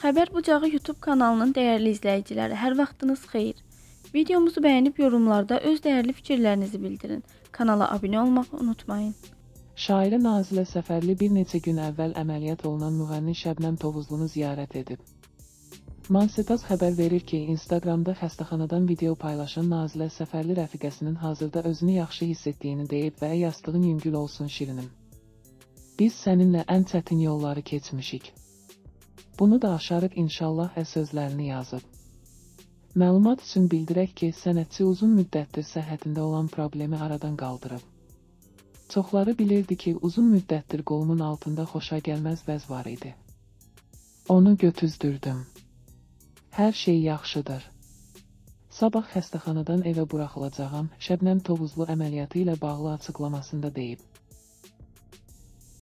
Xəbər Bucağı YouTube kanalının dəyərli izləyiciləri, hər vaxtınız xeyir. Videomuzu bəyənib yorumlarda öz dəyərli fikirlərinizi bildirin. Kanala abunə olmağı unutmayın. Şairə Nazilə Səfərli bir neçə gün əvvəl əməliyyat olunan müğənni Şəbnəm Tovuzlunu ziyarət edib. Mansetaz xəbər verir ki, Instagramda xəstəxanadan video paylaşan Nazilə Səfərli rəfiqəsinin hazırda özünü yaxşı hiss etdiyini deyib və yastığın yüngül olsun şirinim. Biz səninlə ən çətin yolları keçmişik. Bunu da aşarıq inşallah sözlərini yazıb. Məlumat üçün bildirək ki, sənətçi uzun müddətdir səhhətində olan problemi aradan qaldırıb. Çoxları bilirdi ki, uzun müddətdir qolumun altında xoşagəlməz vəz var idi. Onu götüzdürdüm. Hər şey yaxşıdır. Sabah xəstəxanadan evə buraxılacağam, Şəbnəm Tovuzlu əməliyyatı ilə bağlı açıqlamasında deyib.